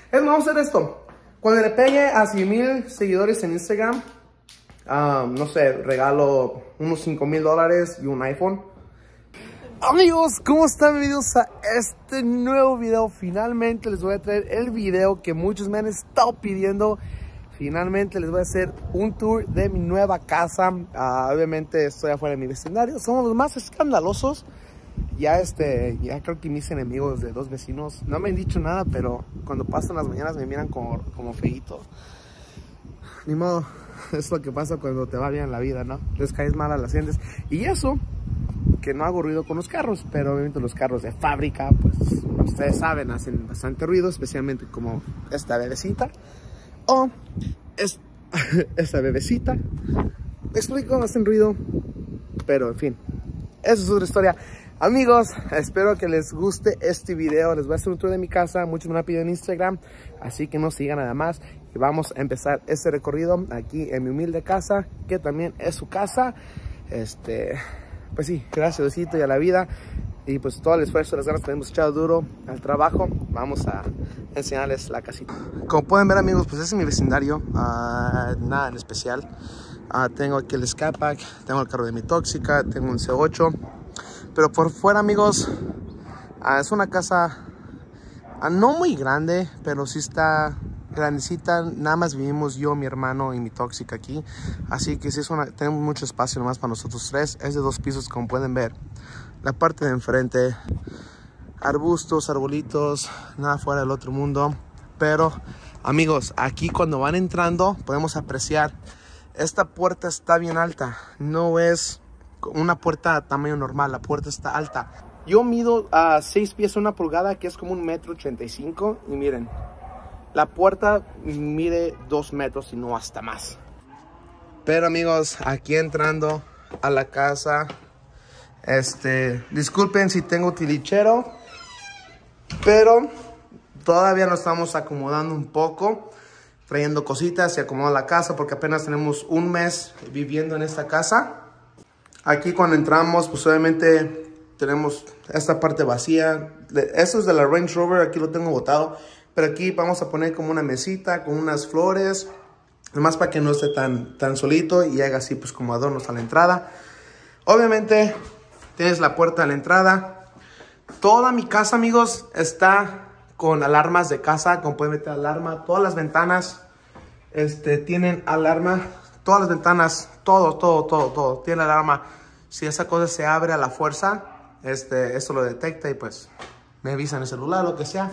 Vamos a hacer esto. Cuando le pegue a 100,000 seguidores en Instagram, no sé, regalo unos $5,000 y un iPhone. Amigos, ¿cómo están? Bienvenidos a este nuevo video. Finalmente les voy a traer el video que muchos me han estado pidiendo. Finalmente les voy a hacer un tour de mi nueva casa. Obviamente estoy afuera de mi vecindario. Somos los más escandalosos. Ya creo que mis enemigos de dos vecinos no me han dicho nada, pero cuando pasan las mañanas me miran como feíto. Ni modo, es lo que pasa cuando te va bien en la vida, ¿no? Les caes mal a las gentes. Y eso, que no hago ruido con los carros, pero obviamente los carros de fábrica, pues ustedes saben, hacen bastante ruido, especialmente como esta bebecita. O esta bebecita. Me explico, hacen ruido, pero en fin, eso es otra historia. Amigos, espero que les guste este video. Les voy a hacer un tour de mi casa. Muchos me lo han pedido en Instagram, así que no sigan nada más. Y vamos a empezar este recorrido aquí en mi humilde casa, que también es su casa. Pues sí, gracias Diosito y a la vida. Y pues todo el esfuerzo, las ganas que hemos echado duro al trabajo. Vamos a enseñarles la casita. Como pueden ver, amigos, pues ese es mi vecindario. Nada en especial. Tengo aquí el Scat Pack, tengo el carro de mi tóxica, tengo un C8. Pero por fuera, amigos, es una casa no muy grande, pero sí está grandecita. Nada más vivimos yo, mi hermano y mi tóxica aquí. Así que sí tenemos mucho espacio nomás para nosotros tres. Es de 2 pisos, como pueden ver. La parte de enfrente, arbustos, arbolitos, nada fuera del otro mundo. Pero, amigos, aquí cuando van entrando podemos apreciar. Esta puerta está bien alta. No es una puerta de tamaño normal, la puerta está alta. Yo mido 6 pies 1 pulgada, que es como 1,85 m. Y miren, la puerta mide 2 metros y no hasta más. Pero amigos, aquí entrando a la casa, disculpen si tengo tilichero, pero todavía nos estamos acomodando un poco, trayendo cositas y acomodando la casa, porque apenas tenemos un mes viviendo en esta casa. Aquí cuando entramos, pues obviamente tenemos esta parte vacía. Esto es de la Range Rover, aquí lo tengo botado. Pero aquí vamos a poner como una mesita con unas flores. Además para que no esté tan solito y haga así pues como adornos a la entrada. Obviamente tienes la puerta a la entrada. Toda mi casa, amigos, está con alarmas de casa. Como pueden meter alarma. Todas las ventanas tienen alarma. Todas las ventanas, todo tiene alarma. Si esa cosa se abre a la fuerza, esto lo detecta y pues me avisa en el celular, lo que sea.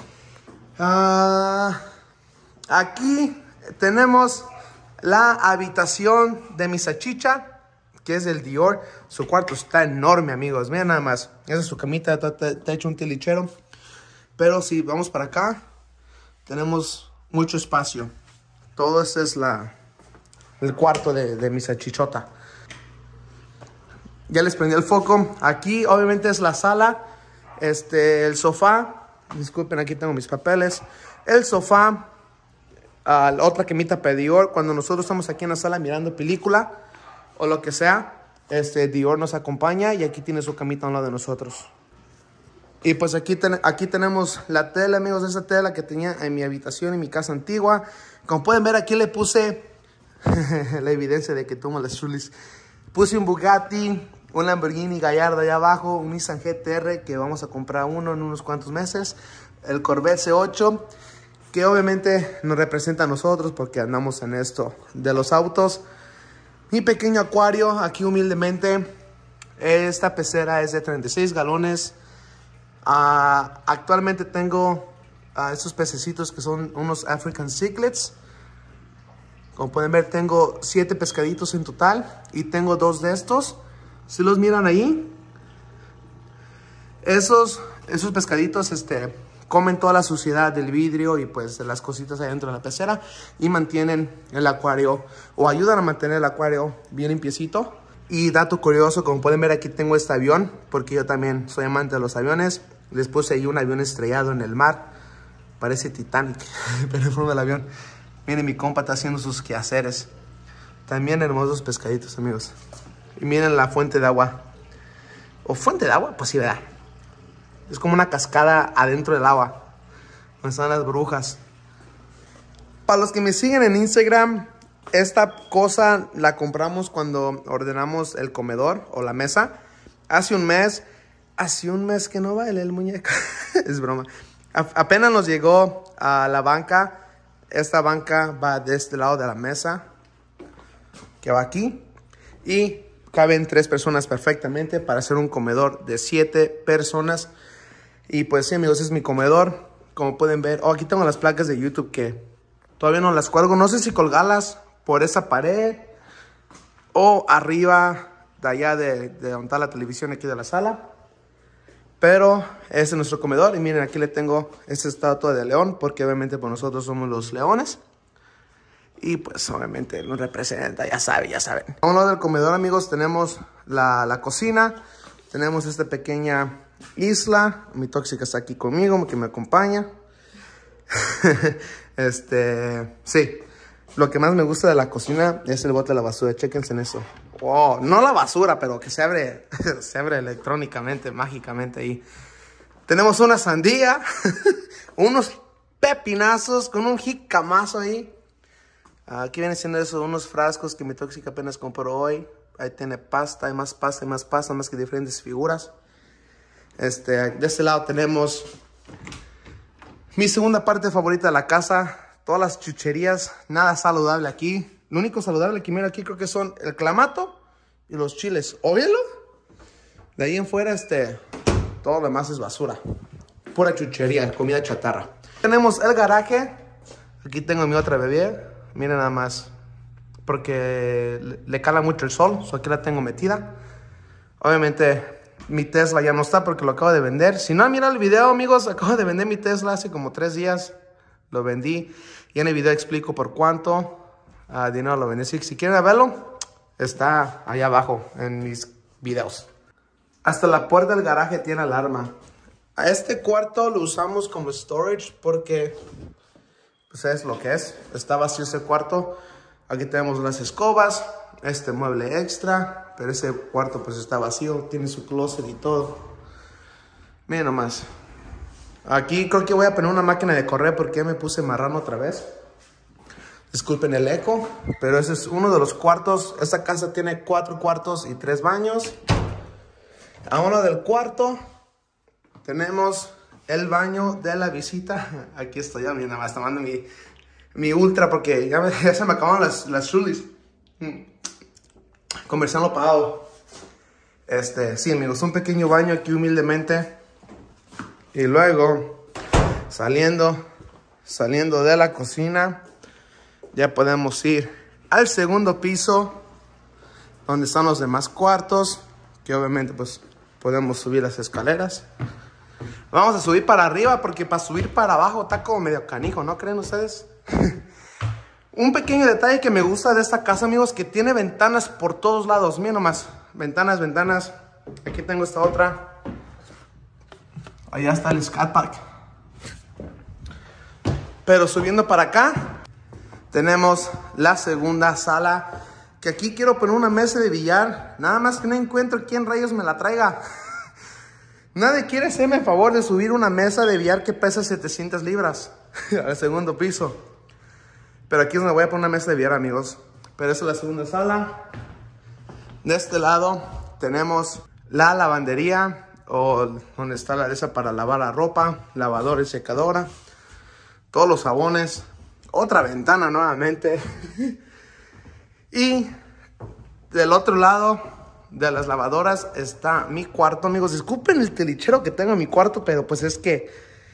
Aquí tenemos la habitación de mi salchicha, que es del Dior. Su cuarto está enorme, amigos. Miren nada más. Esa es su camita, está hecho un tilichero. Pero si vamos para acá, tenemos mucho espacio. Todo este es el cuarto de mi salchichota. Ya les prendí el foco. Aquí obviamente es la sala. El sofá. Disculpen, aquí tengo mis papeles. El sofá. La otra camita para Dior. Cuando nosotros estamos aquí en la sala mirando película o lo que sea, Dior nos acompaña. Y aquí tiene su camita a un lado de nosotros. Y pues aquí tenemos la tela, amigos. Esa tela que tenía en mi habitación, en mi casa antigua. Como pueden ver, aquí le puse la evidencia de que tomo las chulis. Puse un Bugatti, un Lamborghini Gallardo allá abajo, un Nissan GT-R que vamos a comprar uno en unos cuantos meses. El Corvette C8, que obviamente nos representa a nosotros porque andamos en esto de los autos. Mi pequeño acuario, aquí humildemente. Esta pecera es de 36 galones. Actualmente tengo estos pececitos que son unos African Cichlids. Como pueden ver, tengo 7 pescaditos en total y tengo 2 de estos. Si los miran ahí, esos pescaditos comen toda la suciedad del vidrio y pues de las cositas ahí dentro de la pecera y mantienen el acuario o ayudan a mantener el acuario bien limpiecito. Y dato curioso, como pueden ver, aquí tengo este avión porque yo también soy amante de los aviones. Les puse ahí un avión estrellado en el mar. Parece Titanic, pero en forma del avión. Miren, mi compa está haciendo sus quehaceres. También hermosos pescaditos, amigos. Y miren la fuente de agua. ¿O fuente de agua? Pues sí, ¿verdad? Es como una cascada adentro del agua. donde están las brujas. Para los que me siguen en Instagram, esta cosa la compramos cuando ordenamos el comedor o la mesa. Hace un mes que no baila el muñeco. Es broma. Apenas nos llegó a la banca. Esta banca va de este lado de la mesa, que va aquí. Y caben 3 personas perfectamente para hacer un comedor de 7 personas. Y pues sí, amigos, es mi comedor. Como pueden ver, aquí tengo las placas de YouTube que todavía no las cuelgo. No sé si colgarlas por esa pared o arriba de allá de donde está la televisión aquí de la sala. Pero este es nuestro comedor. Y miren, aquí le tengo esta estatua de león, porque obviamente pues nosotros somos los leones. Y pues obviamente nos representa, ya saben. A un lado del comedor, amigos, tenemos la cocina. Tenemos esta pequeña isla. Mi tóxica está aquí conmigo, que me acompaña. Sí. Lo que más me gusta de la cocina es el bote de la basura. Chéquense en eso. Wow, no la basura, pero que se abre electrónicamente, mágicamente ahí. Tenemos una sandía, unos pepinazos con un jicamazo ahí. Aquí viene siendo eso, unos frascos que mi tóxica apenas compró hoy. Ahí tiene pasta, hay más pasta, más que diferentes figuras. De este lado tenemos mi segunda parte favorita de la casa. Todas las chucherías, nada saludable aquí. Lo único saludable que mira aquí creo que son el clamato y los chiles. Óyelo. De ahí en fuera, todo lo demás es basura. Pura chuchería, comida chatarra. Tenemos el garaje. Aquí tengo mi otra bebé. Miren nada más. Porque le cala mucho el sol. Aquí la tengo metida. Obviamente mi Tesla ya no está porque lo acabo de vender. Si no han mirado el video, amigos, acabo de vender mi Tesla hace como 3 días. Lo vendí. Y en el video explico por cuánto dinero lo vendí. Si quieren verlo, está allá abajo en mis videos. Hasta la puerta del garaje tiene alarma. A este cuarto lo usamos como storage porque pues es lo que es. Está vacío ese cuarto. Aquí tenemos las escobas, este mueble extra, pero ese cuarto pues está vacío. Tiene su closet y todo. Miren nomás. Aquí creo que voy a poner una máquina de correr porque ya me puse marrano otra vez. Disculpen el eco, pero ese es uno de los cuartos. Esta casa tiene 4 cuartos y 3 baños. A uno del cuarto tenemos el baño de la visita. Aquí estoy ya, nada más tomando mi ultra porque ya se me acabaron las chulis. Comercial pagado. Sí, amigos, un pequeño baño aquí humildemente. Y luego, saliendo de la cocina, ya podemos ir al segundo piso, donde están los demás cuartos, que obviamente pues podemos subir las escaleras. Vamos a subir para arriba, porque para subir para abajo está como medio canijo, ¿no creen ustedes? Un pequeño detalle que me gusta de esta casa, amigos, que tiene ventanas por todos lados. Miren nomás, ventanas. Aquí tengo esta otra. Allá está el Scat Park. Pero subiendo para acá, tenemos la segunda sala. Que aquí quiero poner una mesa de billar. Nada más que no encuentro quién rayos me la traiga. Nadie quiere hacerme el favor de subir una mesa de billar que pesa 700 libras al segundo piso. Pero aquí es donde voy a poner una mesa de billar, amigos. Pero esa es la segunda sala. De este lado tenemos la lavandería, o donde está la de esa para lavar la ropa, lavadora y secadora, todos los jabones, otra ventana nuevamente. Y del otro lado de las lavadoras está mi cuarto, amigos. Disculpen el telichero que tengo en mi cuarto, pero pues es que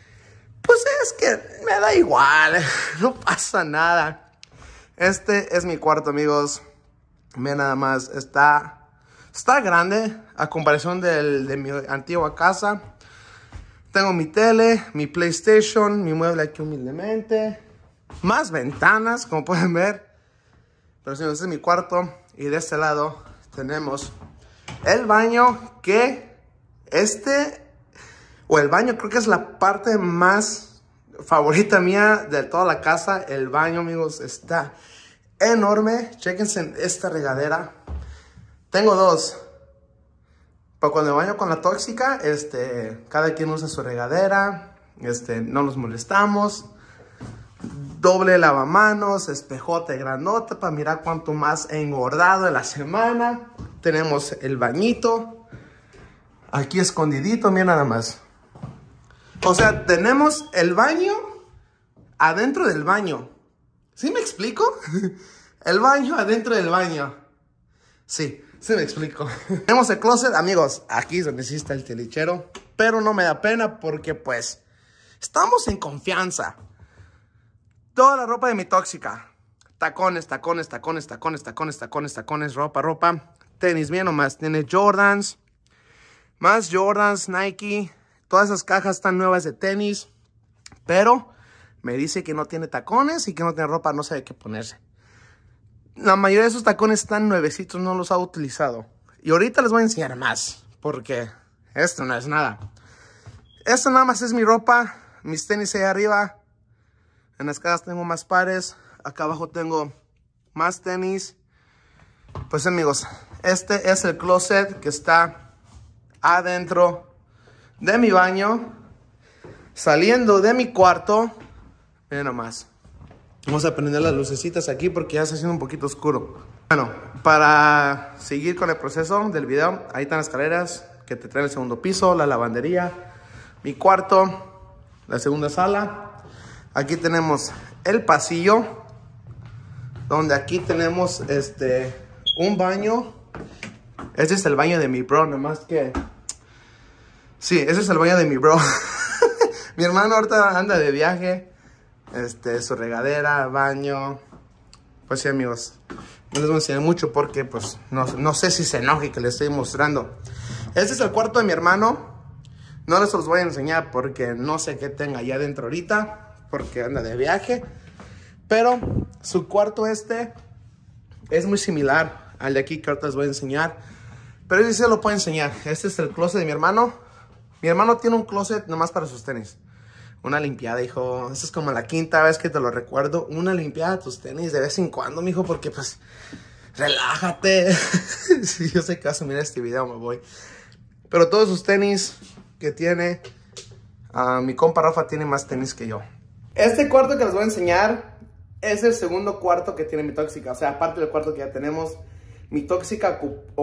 me da igual, no pasa nada. Este es mi cuarto, amigos. Vean nada más, está grande a comparación de mi antigua casa. Tengo mi tele, mi PlayStation, mi mueble aquí humildemente. Más ventanas, como pueden ver. Pero sí, este es mi cuarto. Y de este lado tenemos el baño, que el baño creo que es la parte más favorita mía de toda la casa. El baño, amigos, está enorme. Chéquense en esta regadera. Tengo 2. Pero cuando me baño con la tóxica, cada quien usa su regadera. no nos molestamos. Doble lavamanos, espejote grandote para mirar cuánto más he engordado en la semana. Tenemos el bañito aquí escondidito, mira nada más. O sea, tenemos el baño adentro del baño. ¿Sí me explico? El baño adentro del baño. Sí me explico. Tenemos el closet, amigos. Aquí es donde sí está el tilichero. Pero no me da pena porque pues estamos en confianza. Toda la ropa de mi tóxica. Tacones, ropa. Tenis, bien nomás. Tiene Jordans. Más Jordans, Nike. Todas esas cajas están nuevas de tenis. Pero me dice que no tiene tacones y que no tiene ropa, no sabe qué ponerse. La mayoría de esos tacones están nuevecitos, no los ha utilizado. Y ahorita les voy a enseñar más, porque esto no es nada. Esto nada más es mi ropa, mis tenis ahí arriba. En las cajas tengo más pares. Acá abajo tengo más tenis. Pues amigos, este es el closet que está adentro de mi baño. Saliendo de mi cuarto. Miren nomás. Vamos a prender las lucecitas aquí porque ya está haciendo un poquito oscuro. Bueno, para seguir con el proceso del video, ahí están las escaleras que te traen el segundo piso, la lavandería, mi cuarto, la segunda sala. Aquí tenemos el pasillo, donde aquí tenemos un baño. Este es el baño de mi bro, nomás que... Sí, ese es el baño de mi bro. Mi hermano ahorita anda de viaje. Su regadera, baño. Pues sí, amigos, no les voy a enseñar mucho porque pues no sé si se enoje que les estoy mostrando. Este es el cuarto de mi hermano. No les los voy a enseñar porque no sé qué tenga allá adentro ahorita, porque anda de viaje. Pero su cuarto es muy similar al de aquí que ahorita les voy a enseñar. Pero sí se lo puedo enseñar. Este es el closet de mi hermano. Mi hermano tiene un closet nomás para sus tenis. Una limpiada, hijo. Esta es como la quinta vez que te lo recuerdo. Una limpiada de tus tenis de vez en cuando, mijo, porque pues relájate. Si yo sé que vas a mirar este video, me voy. Pero todos sus tenis que tiene, mi compa Rafa tiene más tenis que yo. Este cuarto que les voy a enseñar es el segundo cuarto que tiene mi tóxica. O sea, aparte del cuarto que ya tenemos, mi tóxica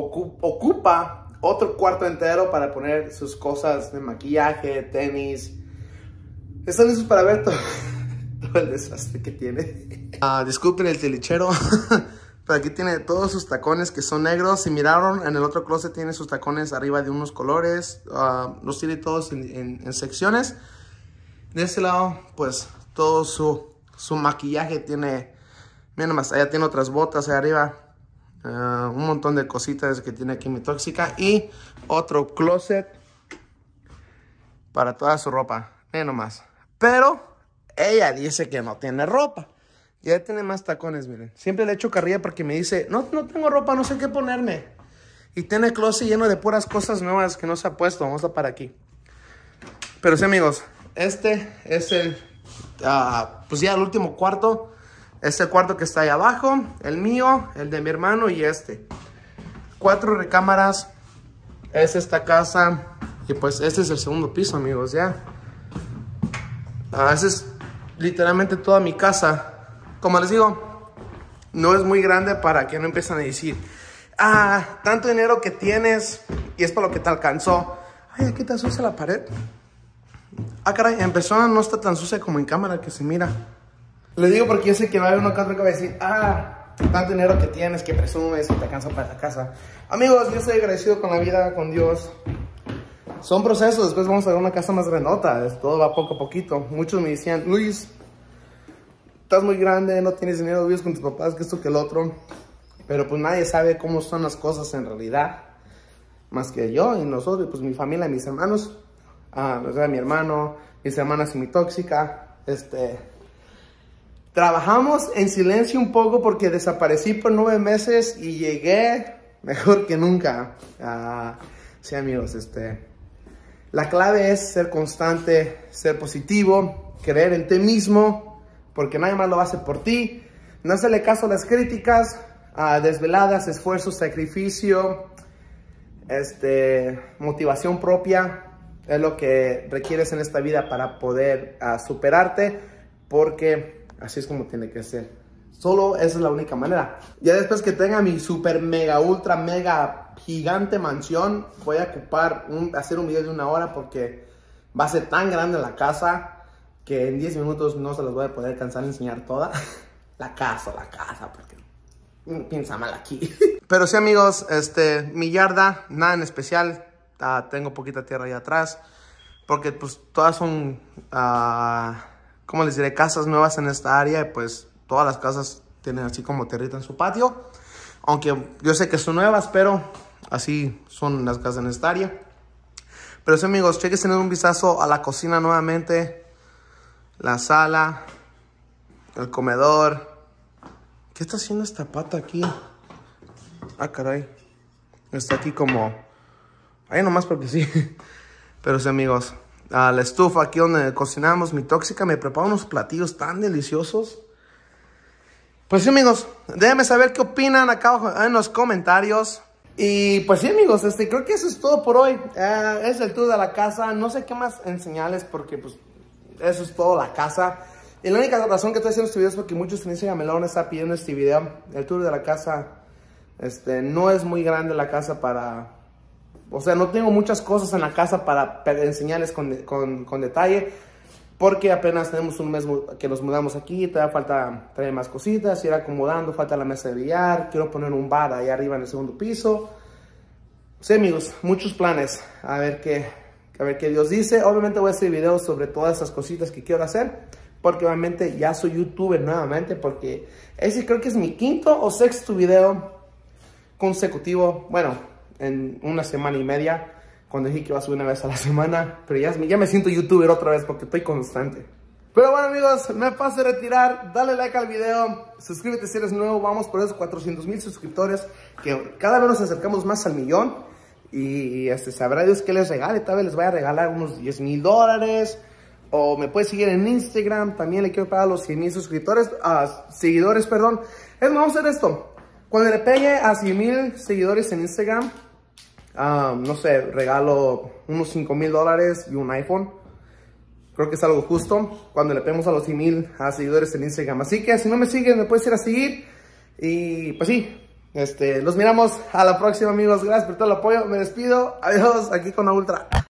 ocupa otro cuarto entero para poner sus cosas de maquillaje, tenis. ¿Están listos para ver todo el desastre que tiene? Disculpen el tilichero. Pero aquí tiene todos sus tacones que son negros. Si miraron, en el otro closet tiene sus tacones arriba de unos colores. Los tiene todos en secciones. De este lado, pues, todo su maquillaje tiene... Miren nomás, allá tiene otras botas allá arriba. Un montón de cositas que tiene aquí mi tóxica. Y otro closet para toda su ropa. Miren nomás. Pero ella dice que no tiene ropa. Ya tiene más tacones, miren. Siempre le echo carrilla porque me dice, no tengo ropa, no sé qué ponerme. Y tiene el closet lleno de puras cosas nuevas que no se ha puesto. Vamos a para aquí. Pero sí, amigos, este es el, pues ya el último cuarto. Este cuarto que está ahí abajo, el mío, el de mi hermano y este. 4 recámaras. Es esta casa. Y pues este es el segundo piso, amigos, ya. Esa es literalmente toda mi casa. Como les digo, no es muy grande para que no empiecen a decir, tanto dinero que tienes y es para lo que te alcanzó. Ay, aquí está sucia la pared. Caray, en persona no está tan sucia como en cámara que se mira. Le digo porque yo sé que va a haber uno acá que va a decir, tanto dinero que tienes, que presumes y te alcanza para la casa. Amigos, yo estoy agradecido con la vida, con Dios. Son procesos, después vamos a ver una casa más grandota. Todo va poco a poquito. Muchos me decían, Luis, estás muy grande, no tienes dinero, vives con tus papás, que esto, que el otro. Pero pues nadie sabe cómo son las cosas en realidad. Más que yo y nosotros, pues mi familia, mis hermanos. Mi hermano, mis hermanas y mi tóxica. Trabajamos en silencio un poco porque desaparecí por 9 meses y llegué mejor que nunca. Sí, amigos, la clave es ser constante, ser positivo, creer en ti mismo, porque nadie más lo hace por ti. No hacerle caso a las críticas, desveladas, esfuerzo, sacrificio, motivación propia. Es lo que requieres en esta vida para poder superarte, porque así es como tiene que ser. Solo esa es la única manera. Ya después que tenga mi super mega ultra mega gigante mansión, voy a ocupar hacer un video de 1 hora, porque va a ser tan grande la casa que en 10 minutos no se los voy a poder alcanzar a enseñar toda. La casa, porque piensa mal aquí. Pero sí, amigos, mi yarda, nada en especial. Tengo poquita tierra ahí atrás, porque pues todas son, ¿cómo les diré? Casas nuevas en esta área, y pues todas las casas tienen así como tierrita en su patio. Aunque yo sé que son nuevas, pero así son las casas en esta área. Pero sí, amigos, chequen tener un vistazo a la cocina nuevamente. La sala, el comedor. ¿Qué está haciendo esta pata aquí? Ah, caray. Está aquí como... ahí nomás porque sí. Pero sí, amigos. La estufa aquí donde cocinamos. Mi tóxica me prepara unos platillos tan deliciosos. Pues sí, amigos. Déjenme saber qué opinan acá abajo en los comentarios. Y pues sí, amigos. Creo que eso es todo por hoy. Es el tour de la casa. No sé qué más enseñarles, porque pues eso es todo la casa. Y la única razón que estoy haciendo este video es porque muchos en Instagram me lo están pidiendo este video. El tour de la casa. No es muy grande la casa para... o sea, no tengo muchas cosas en la casa para enseñarles con detalle, porque apenas tenemos un mes que nos mudamos aquí. Todavía falta traer más cositas, ir acomodando, falta la mesa de billar. Quiero poner un bar ahí arriba en el segundo piso. Sí, amigos, muchos planes. A ver qué Dios dice. Obviamente voy a hacer videos sobre todas esas cositas que quiero hacer, porque obviamente ya soy youtuber nuevamente, porque ese creo que es mi 5º o 6º video consecutivo. Bueno, en 1 semana y media, cuando dije que iba a subir 1 vez a la semana. Pero ya me siento youtuber otra vez, porque estoy constante. Pero bueno, amigos, me paso a retirar. Dale like al video, suscríbete si eres nuevo. Vamos por esos 400,000 suscriptores, que cada vez nos acercamos más al 1,000,000. Y sabrá Dios qué les regale. Tal vez les vaya a regalar unos $10,000. O me puedes seguir en Instagram. También le quiero pagar los 100,000 seguidores, perdón. Vamos a hacer esto. Cuando le pegue a 100,000 seguidores en Instagram, no sé, regalo unos $5,000 y un iPhone. Creo que es algo justo cuando le peguemos a los 100,000 seguidores en Instagram. Así que si no me siguen, me puedes ir a seguir. Y pues sí, los miramos a la próxima, amigos. Gracias por todo el apoyo. Me despido. Adiós, aquí con la Ultra.